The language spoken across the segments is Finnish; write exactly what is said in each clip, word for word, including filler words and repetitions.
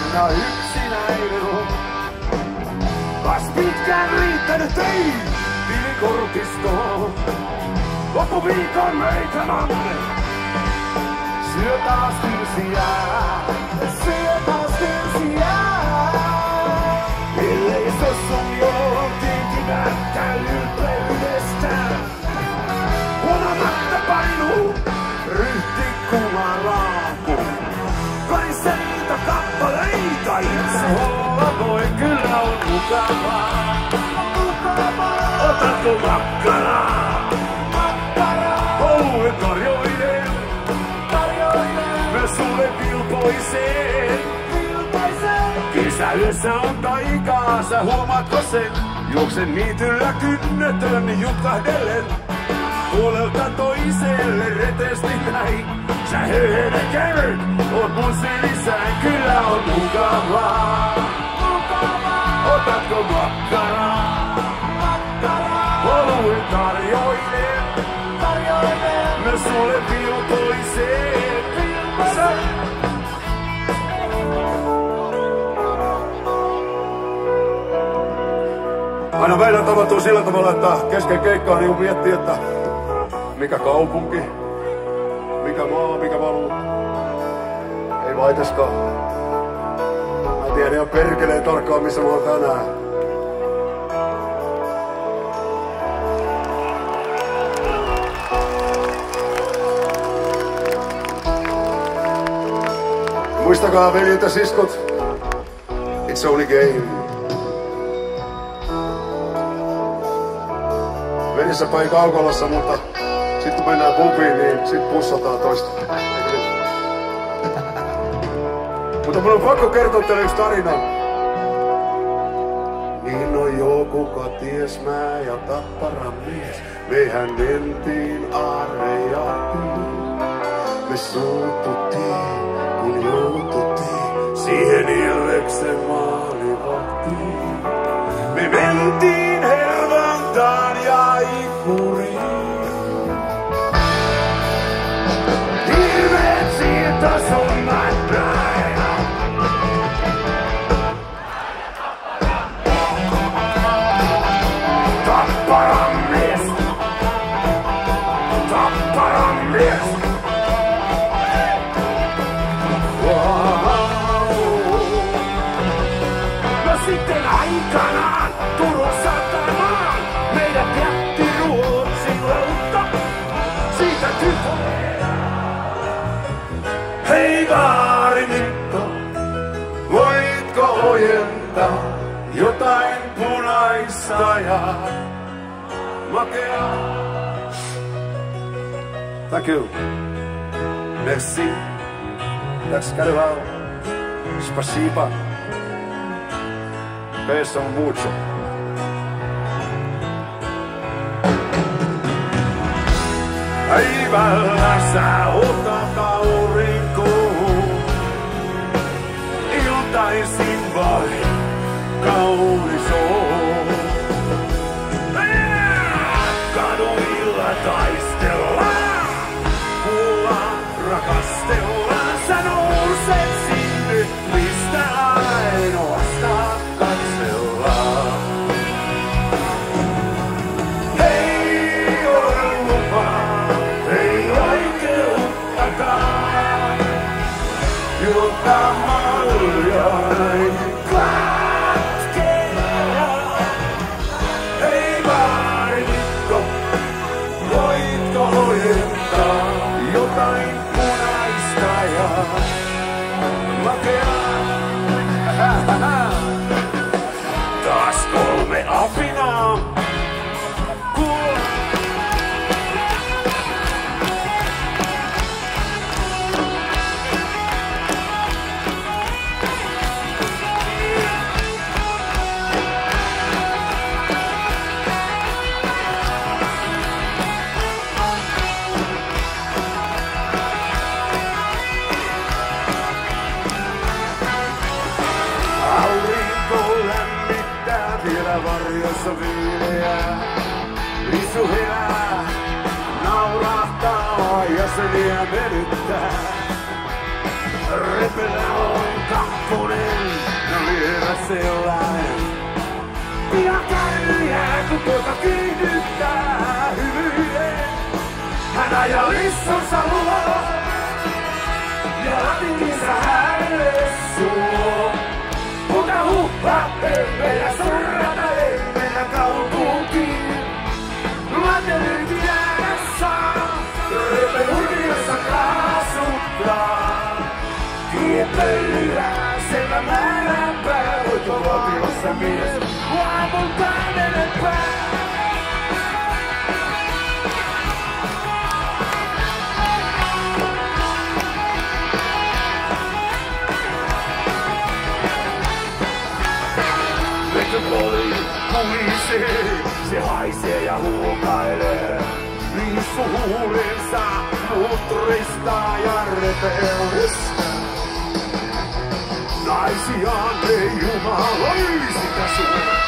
aina yksinäinen. Kas pitkään riittänyt ei tilikortistoon. Loppuviikon meitä namme. Syö taas tylsiää. Syö taas tylsiää. Ellei se sun joo tinkimättä ylpeydestään. Huomaamatta painuu ryhtikuvan laakku. Kai se niitä kappaleita itse olla voi, kyllä on mukavaa. Otatko makkaraa? Oluen tarjoinen. Myös sulle vilpoiseen. Kesäyössä on taikaa, sä huomaatko sen? Juoksen niityllä kynnetön jutkahdellen. Puolelta toiselle retesti näin. Sä höhönä käyt, oot mun sylissäin. Kyllä on mukavaa. Otatko makkaraa? Oluen tarjoinen. Myös sulle vilpoiseen. Aina meillä tapahtuu sillä tavalla, että kesken keikkaa niin miettii, että mikä kaupunki, mikä maa, mikä valuu. Ei vaiteskaan. Mä tiedän ihan perkeleen tarkkaan, missä mä oon tänään. Muistakaa veljet ja siskot, it's only game. Velissä päin kaukalossa, mutta sit kun mennään pubiin, niin sit pussataan toista. Mutta mun on pakko kertoa teille yksi tarina. Niin on joku ties mä ja Tapparan mies. Mehän mentiin Aarejahtiin. Me suututtiin, kun joututtiin siihen Ilveksen maalivahtiin. Me mentiin Hervantaan ja Ikuriin. Hirveet siirto sunnuntai. Tapparan mies. Tapparan mies. No sitten aikanaan Turussa tamaan meidät jätti Ruotsin lautta. Siitä tytö. Hei Vaari Mikko, voitko ojentaa jotain punaista ja makeaa? Thank you. Merci. Tack ska du ha. Spasiba. Beso mucho. Päivällä sä otat aurinkoon. Iltaisin vai kaunis on. Kaduilla taistellaan. Kuullaan, rakastellaan. Sä nouset sinne, mistä ainoastaan katsellaan. Hei ole lupaa, ei oikeuttakaan. Juottaa maljaa näin katkeaa. Hei Vaari Mikko, voitko ojentaa jotain punaista ja makeaa? Taas kolme apinaa. Varjossa viileää, risu herää, naurahtaa jäseniä venyttää. Repelä on kakkonen. sellainen. Pian kärjää, kun poika kiihdyttää hymyilee. Hän ajaa lissonsa luo ja latinkinsa hänelle suo. Mutta huppa, meidän surrata ei mennä kaupunkiin. Laten nyt jäädä saa, röpe hurjassa kaasuttaa. Kiepölyä, selvä määränpää, voitko valtiossa mies, aamun kävelepää. Metropoli kulisee, se haisee ja huokailee. Riissu huulensa, mut ristaa ja repeurista. Naisiaan ei jumaloi sitä suuntaan.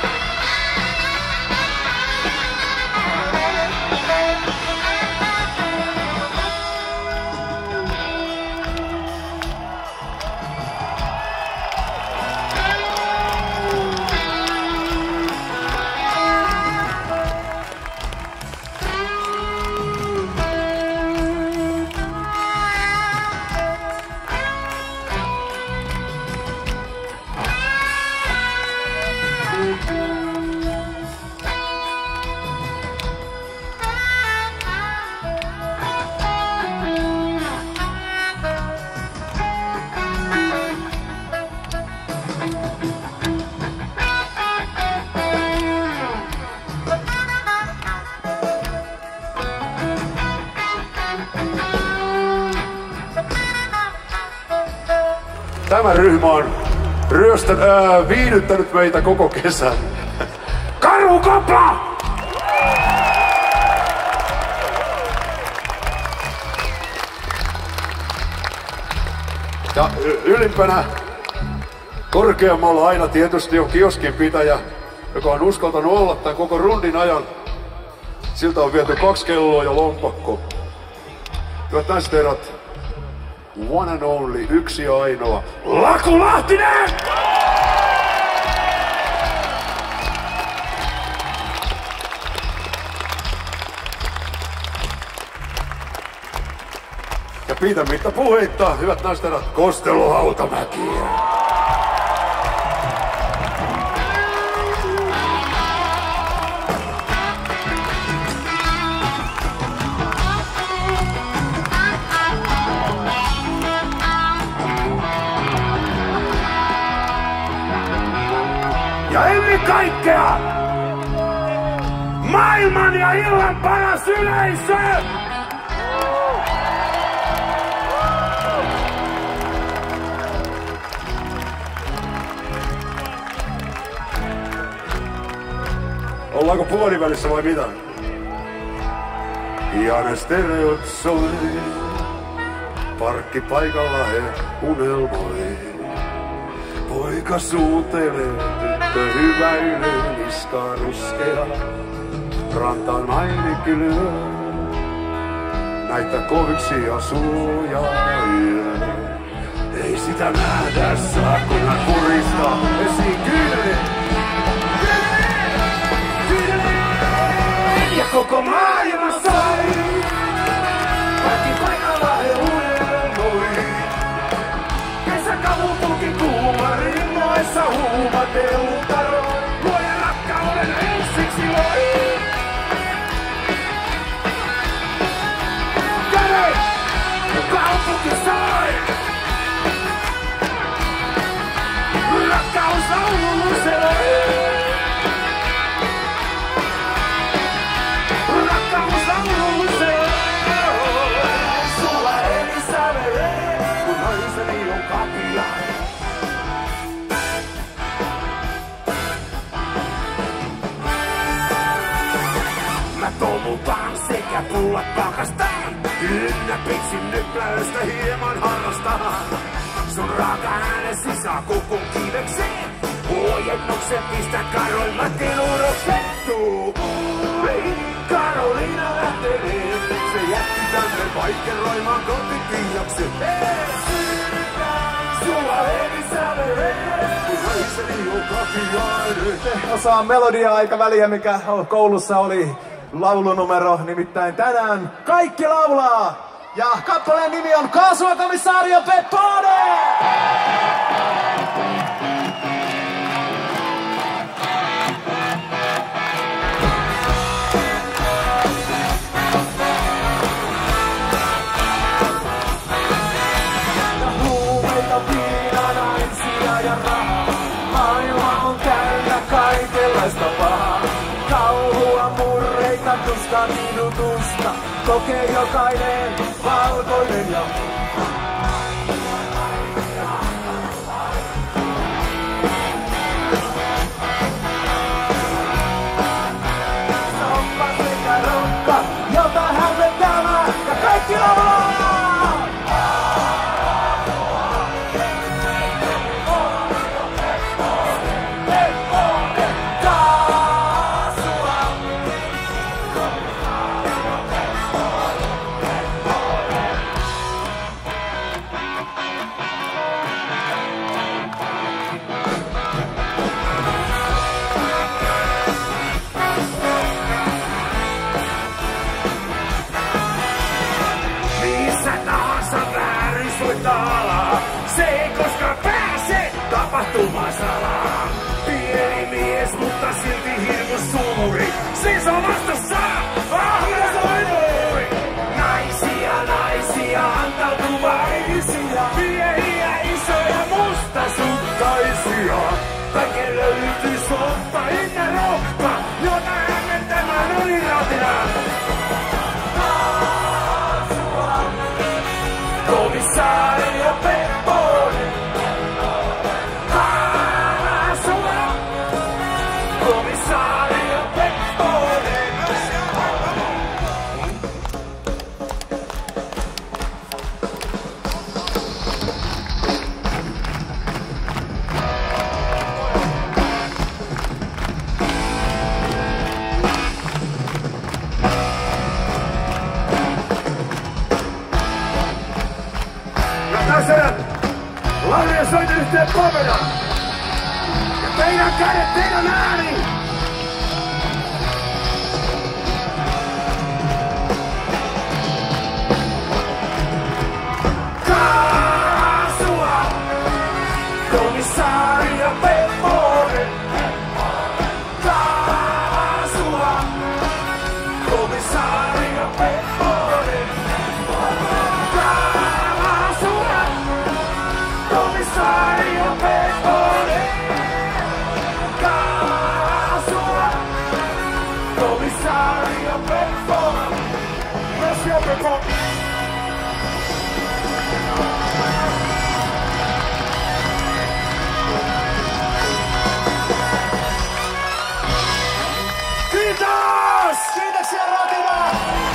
Tämä ryhmä on ryöstän, ää, viihdyttänyt meitä koko kesän. Karhukopla! Ja ylimpänä korkeammalla aina tietysti on kioskin pitäjä, joka on uskaltanut olla tämän koko rundin ajan. Siltä on viety kaksi kelloa ja lompakko. Hyvät naiset herrat, one and only, yksi ja ainoa, Laku Lahtinen! Ja pitämättä puheitta, hyvät naiset herrat, Kostelo Hautamäkiä. Ja ennen kaikkea maailman ja illan paras yleisö! Ollaanko puolivälissä vai mitä? Ja ne stereot soi, parkkipaikalla he unelmoi. Poika suutelee, tyttö hyväilee, niskaa ruskea, rantaan nainenkin lyö. Näitä koviksi asuu ja yö. Ei sitä nähdä saa, kun hän puristaa esiin kyyneleet. Ja koko maailma sai, parkkipaikalla he unelmoi. Kesäkaupunki kuuma rinnoissa huumateutaroi. Luojan rakkauden ensiksi loi. Käde, kaupunki soi. Rakkaus laulu se loi. Rakkaus laulu se loi. Sulla eli sävelee, kun naiseni on kapila. Mä tomutaan sekä pullat pakastaan. Ynnä pitsin nyt löystä hieman harrastaan. Sun raaka äänesi saa kukun kivekseen. Huojennuksen pistän karoimmat iluroksettuu. Ei Karoliina lähtelee. Se jätti tänne vaikeroimaan kotipiiaksi. Sulla eli sävelee, kun Osaa melodiaa eikä väliä mikä koulussa oli laulunumero, nimittäin tänään kaikki laulaa! Ja kappaleen nimi on Kaasua Komisario Peppone! Kauhua, murreita, tuskaa, kidutusta, kokee jokainen valkoinen ja soppa sekä rokka, jota hämmentämään ja kaikki laulaa! Se ei koskaan pääse tapahtumaan salaa. Pieni mies, mutta silti hirmu suuri. Se on vastassa, ahnesoinui. Naisia, naisia, antautuvaisia. Miehiä, isoja, mustasukkaisia. Kaiken löytyy soppa, inna rokka, jota hämmentämään on irratiaan. Komisario Peppone, Kaasua, Komisario Peppone. Tässä Lauri soitin yhteen pomena. Ja teidän kädet, teidän ääni. Kaasua, Komisario Peppone. Kaasua, Komisario Peppone. Komisario Peppone, Kaasua, Komisario Peppone, Monsieur Peppone. Kiitos! Kiitoksia Ratina!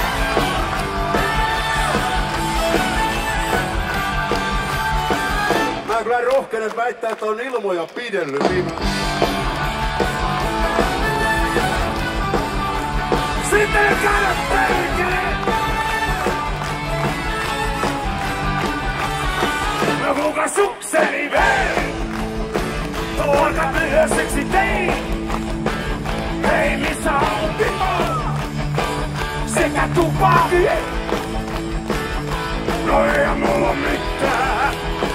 Mä kyllä rohkenen väittää, että on ilmoja pidellyt viime... Sitten käydä perkele! Mä kuka sukseni vein! Tuolta myösseksi tein! Ei missä on pimo! Sekä tupaki! No ei mulla mitään!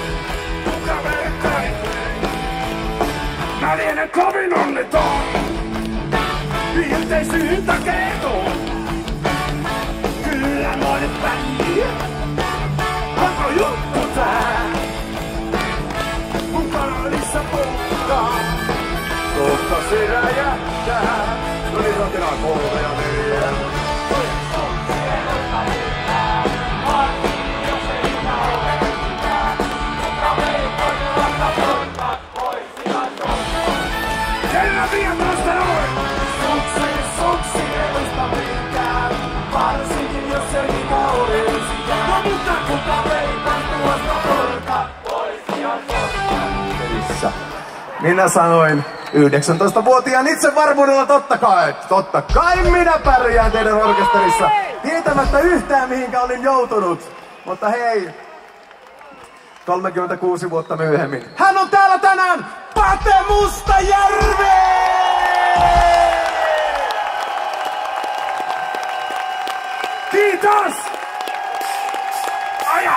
Mä lienen kovin onneton, yhteisyyttä kertoo. Kyllä mä nyt bändi, onko juttu tää? Mun kanalissa polttaa, kohta se räjähtää. No niin, rakenaa kolme ja neljä. Kellä vielä tästä noin! Suksi, suksi, ei muista minkään. Varsinkin jos ei niitä olisikään. No mutta kuka veipän tuosta porka? Poisia porka. Minä sanoin yhdeksäntoistavuotiaan itsevarmuudella totta kai. Totta kai minä pärjään teidän orkesterissa. Tietämättä yhtään mihinkä olin joutunut. Mutta hei, kolmekymmentäkuusi vuotta myöhemmin. Hän on täällä tänään! Pate Mustajärvi! Kiitos! Aja!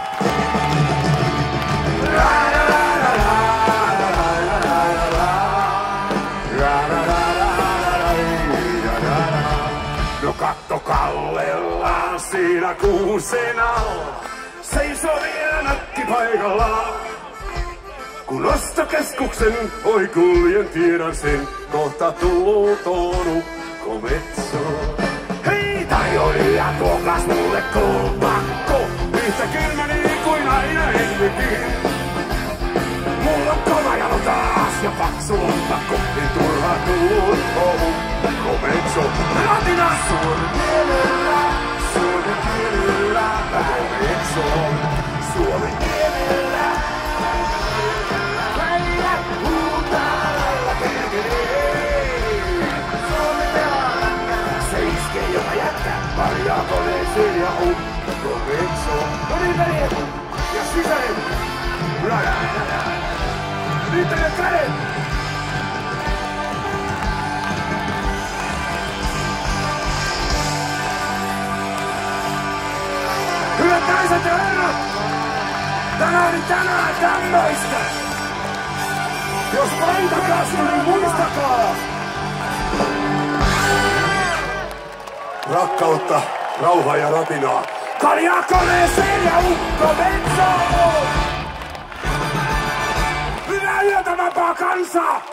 No katto kallellaan siinä kuusen alla. Seisoo vielä nakki paikallaan. Kun ostokeskuksen oi kuljen tiedän sen, kohta tulluu tuon ukkometsoon. Hei tajoilija, tuokas mulle kolpakko, yhtä kylmä niin kuin aina ennenkin. Mulla on kova jalo taas ja paksu lompakko, niin turha tulluu tuon ukkometsoon. Ratina Suomen kielellä, Suomen kielellä, ukkometsoon, Suomen kielellä. Marjaa koneeseen ja ukko metsoo. No niin, veljet! Ja sisäret! Nyt ne kädet! Hyvät naiset ja herrat! Tänään oli tänään tämmöistä! Jos paita kasvu, niin muistakaa! Rakkautta, rauhaa ja ratinaa. Kaljaa koneeseen ja ukko metsoon! Hyvää yötä, vapaa kansa!